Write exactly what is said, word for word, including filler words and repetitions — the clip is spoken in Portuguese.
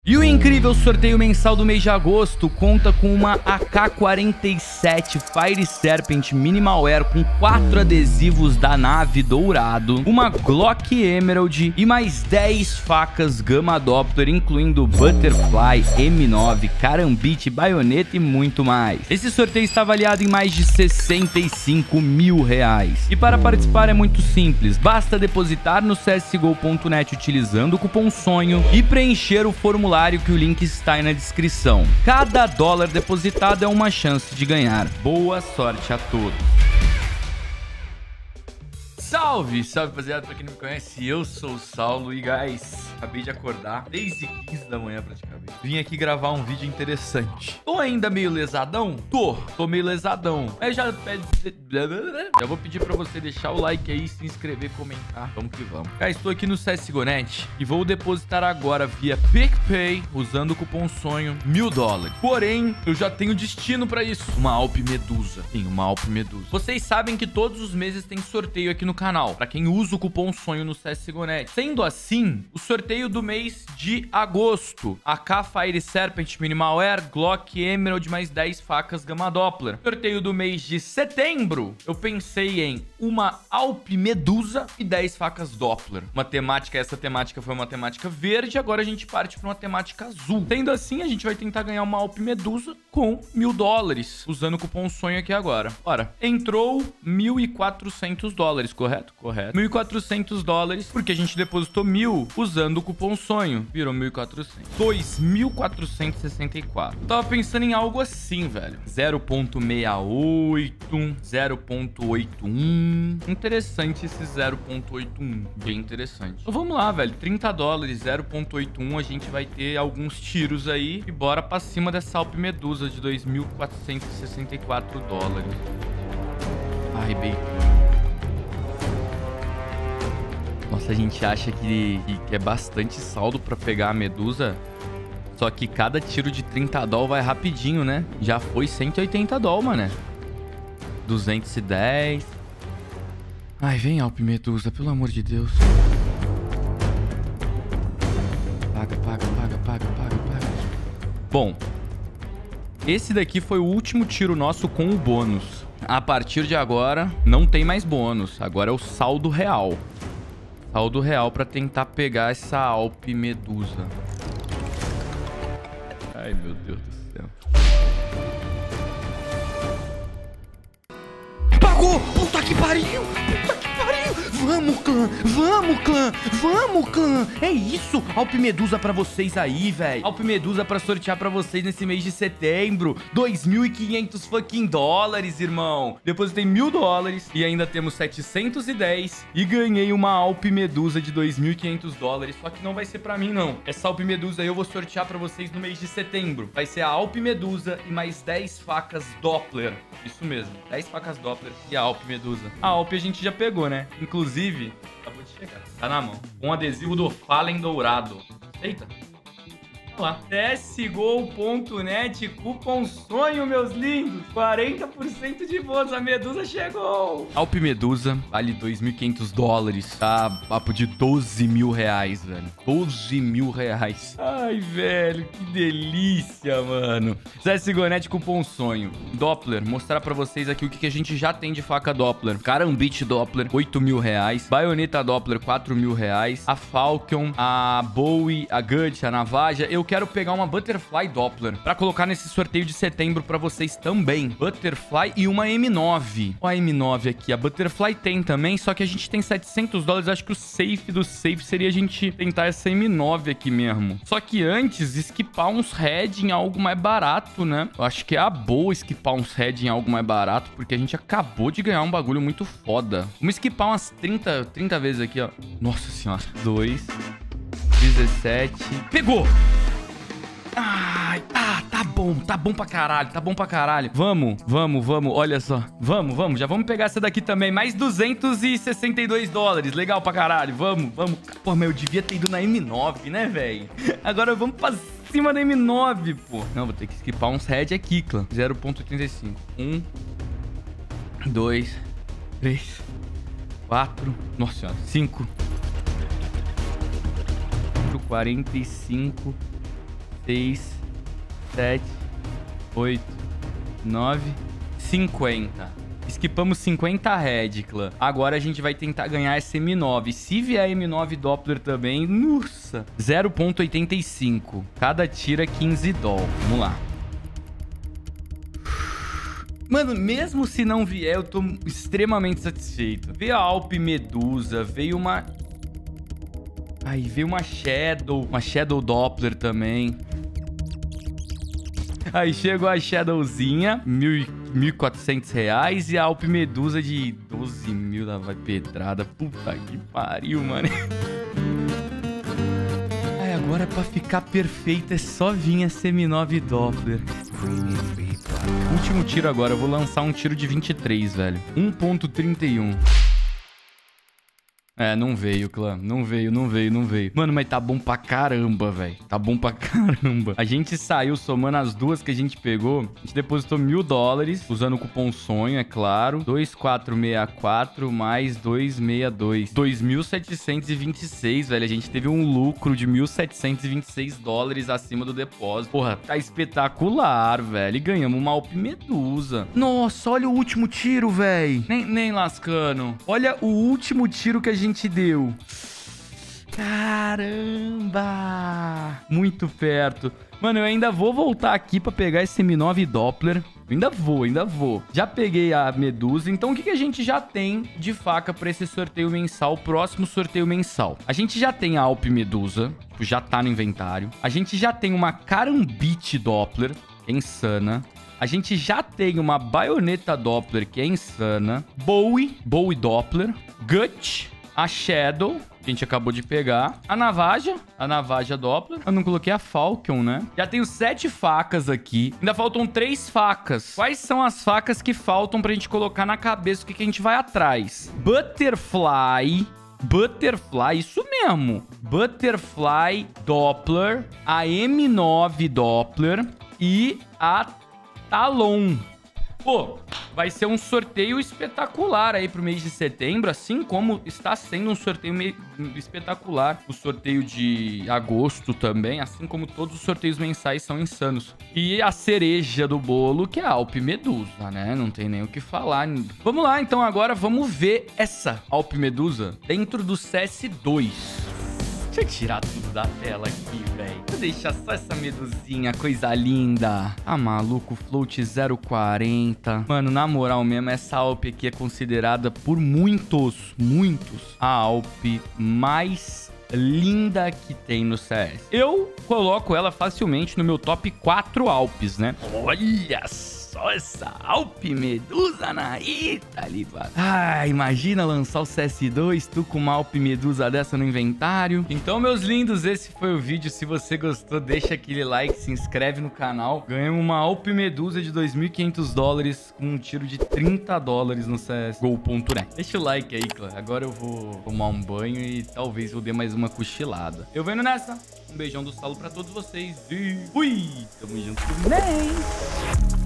E o incrível sorteio mensal do mês de agosto conta com uma A K quarenta e sete Fire Serpent Minimal Air com quatro adesivos da nave dourado, uma Glock Emerald e mais dez facas Gamma Doppler, incluindo Butterfly, M nove, Karambit, baioneta e muito mais. Esse sorteio está avaliado em mais de sessenta e cinco mil reais. E para participar é muito simples, basta depositar no c s g o ponto net utilizando o cupom SONHO e preencher o formulário que o link está aí na descrição. Cada dólar depositado é uma chance de ganhar. Boa sorte a todos! Salve, salve rapaziada, pra quem não me conhece, eu sou o Saulo e guys, acabei de acordar, desde quinze da manhã praticamente. Vim aqui gravar um vídeo interessante. Tô ainda meio lesadão? Tô, tô meio lesadão. Mas já pede... Já vou pedir pra você deixar o like aí, se inscrever, comentar. Vamos que vamos. Guys, estou aqui no C S G O Net e vou depositar agora via PicPay, usando o cupom SONHO, mil dólares. Porém, eu já tenho destino pra isso. Uma Alp Medusa. Sim, uma Alp Medusa. Vocês sabem que todos os meses tem sorteio aqui no canal, para quem usa o cupom SONHO no C S G O Net. Sendo assim, o sorteio do mês de agosto, A K Fire Serpent Minimal Air, Glock Emerald mais dez facas Gamma Doppler. Sorteio do mês de setembro, eu pensei em uma Alp Medusa e dez facas Doppler. Uma temática, essa temática foi uma temática verde, agora a gente parte para uma temática azul. Sendo assim, a gente vai tentar ganhar uma Alp Medusa com mil dólares, usando o cupom SONHO aqui agora. Ora, entrou mil e quatrocentos dólares, correto? Correto? Correto. mil e quatrocentos dólares, porque a gente depositou mil usando o cupom SONHO. Virou mil e quatrocentos. dois mil quatrocentos e sessenta e quatro. Tava pensando em algo assim, velho. zero ponto sessenta e oito, zero ponto oitenta e um. Interessante esse zero ponto oitenta e um. Bem interessante. Então vamos lá, velho. trinta dólares, zero ponto oitenta e um. A gente vai ter alguns tiros aí. E bora pra cima dessa Alp Medusa de dois mil quatrocentos e sessenta e quatro dólares. Ai, bem... Nossa, a gente acha que, que é bastante saldo pra pegar a Medusa. Só que cada tiro de trinta dólares vai rapidinho, né? Já foi cento e oitenta dólares, mané. duzentos e dez. Ai, vem, Alp Medusa, pelo amor de Deus. Paga, paga, paga, paga, paga, paga. Bom, esse daqui foi o último tiro nosso com o bônus. A partir de agora, não tem mais bônus. Agora é o saldo real. Saldo real pra tentar pegar essa Alp Medusa. Ai, meu Deus do céu. Pagou! Puta que pariu! Puta que pariu! Vamos, clã! Vamos, clã! Vamos, clã! É isso! Alp Medusa pra vocês aí, velho. Alp Medusa pra sortear pra vocês nesse mês de setembro. dois mil e quinhentos fucking dólares, irmão. Depositei mil dólares e ainda temos setecentos e dez. E ganhei uma Alp Medusa de dois mil e quinhentos dólares. Só que não vai ser pra mim, não. Essa Alp Medusa aí eu vou sortear pra vocês no mês de setembro. Vai ser a Alp Medusa e mais dez facas Doppler. Isso mesmo. dez facas Doppler e a Alp Medusa. A Alp a gente já pegou, né? Inclusive, acabou de chegar. Tá na mão. Um adesivo do Fallen dourado. Eita. Vamos lá. C S G O ponto net, cupom SONHO, meus lindos. quarenta por cento de bônus. A Medusa chegou. Alp Medusa vale dois mil e quinhentos dólares. Tá papo de doze mil reais, velho. doze mil reais. Ai, velho, que delícia, mano. C S G O net, cupom SONHO. Doppler, mostrar pra vocês aqui o que, que a gente já tem de faca Doppler. Karambit Doppler, oito mil reais. Baioneta Doppler, quatro mil reais. A Falcon, a Bowie, a Gut, a Navaja. Eu quero pegar uma Butterfly Doppler pra colocar nesse sorteio de setembro pra vocês também. Butterfly e uma M nove. Ó a M nove aqui. A Butterfly tem também, só que a gente tem setecentos dólares. Acho que o safe do safe seria a gente tentar essa M nove aqui mesmo. Só que antes, esquipar uns head em algo mais barato, né? Eu acho que é a boa esquipar uns head em algo mais barato, porque a gente acabou de ganhar um bagulho muito foda. Vamos esquipar umas trinta, trinta vezes aqui, ó. Nossa senhora. dois, dezessete. Pegou! Ai, ah, tá bom, tá bom pra caralho, tá bom pra caralho. Vamos, vamos, vamos, olha só. Vamos, vamos, já vamos pegar essa daqui também. Mais duzentos e sessenta e dois dólares, legal pra caralho. Vamos, vamos. Pô, mas eu devia ter ido na M nove, né, velho? Agora vamos pra cima da M nove, pô. Não, vou ter que esquipar uns head aqui, clã. zero ponto oitenta e cinco. um, dois, três, quatro. Nossa senhora, cinco. quarenta e cinco. seis, sete, oito, nove, cinquenta. Esquipamos cinquenta red, clã. Agora a gente vai tentar ganhar essa M nove. Se vier M nove Doppler também, nossa. zero ponto oitenta e cinco. Cada tiro é quinze doll. Vamos lá. Mano, mesmo se não vier, eu tô extremamente satisfeito. Veio a Alp Medusa, veio uma... Aí, veio uma Shadow, uma Shadow Doppler também. Aí chegou a Shadowzinha, mil e quatrocentos reais. E a Alp Medusa de doze mil, lá vai pedrada. Puta que pariu, mano. Ai, agora pra ficar perfeito é só vir essa M nove Doppler. Último tiro agora, eu vou lançar um tiro de vinte e três, velho. um ponto trinta e um. É, não veio, clã. Não veio, não veio, não veio. Mano, mas tá bom pra caramba, velho. Tá bom pra caramba. A gente saiu somando as duas que a gente pegou. A gente depositou mil dólares, usando o cupom sonho, é claro. dois quatro seis quatro mais dois seis dois. dois mil setecentos e vinte e seis, velho. A gente teve um lucro de mil setecentos e vinte e seis dólares acima do depósito. Porra, tá espetacular, velho. E ganhamos uma Alp Medusa. Nossa, olha o último tiro, velho. Nem, nem lascando. Olha o último tiro que a gente deu. Caramba! Muito perto. Mano, eu ainda vou voltar aqui pra pegar esse M nove Doppler. Eu ainda vou, ainda vou. Já peguei a Medusa. Então, o que, que a gente já tem de faca pra esse sorteio mensal, próximo sorteio mensal? A gente já tem a Alp Medusa, já tá no inventário. A gente já tem uma Karambit Doppler, que é insana. A gente já tem uma Baioneta Doppler, que é insana. Bowie, Bowie Doppler. Gut, a Shadow, que a gente acabou de pegar. A Navaja, a Navaja Doppler. Eu não coloquei a Falcon, né? Já tenho sete facas aqui. Ainda faltam três facas. Quais são as facas que faltam pra gente colocar na cabeça? O que, que a gente vai atrás? Butterfly... Butterfly, isso mesmo. Butterfly Doppler, a M nove Doppler e a Talon. Pô, vai ser um sorteio espetacular aí pro mês de setembro, assim como está sendo um sorteio espetacular o sorteio de agosto também, assim como todos os sorteios mensais são insanos. E a cereja do bolo, que é a Alp Medusa, né? Não tem nem o que falar. Vamos lá, então agora vamos ver essa Alp Medusa dentro do C S dois. Deixa eu tirar tudo da tela aqui, velho. Vou deixar só essa medusinha, coisa linda. Ah, maluco, float zero quarenta. Mano, na moral mesmo, essa Alp aqui é considerada por muitos, muitos, a Alp mais linda que tem no C S. Eu coloco ela facilmente no meu top quatro Alpes, né? Olha só essa Alp Medusa na Itália. Ah, imagina lançar o C S dois, tu com uma Alp Medusa dessa no inventário. Então, meus lindos, esse foi o vídeo. Se você gostou, deixa aquele like, se inscreve no canal. Ganhamos uma Alp Medusa de dois mil e quinhentos dólares com um tiro de trinta dólares no C S G O ponto net. Deixa o like aí, clã. Agora eu vou tomar um banho e talvez eu dê mais uma cochilada. Eu vou indo nessa. Um beijão do Salo pra todos vocês e fui! Tamo junto. Bem!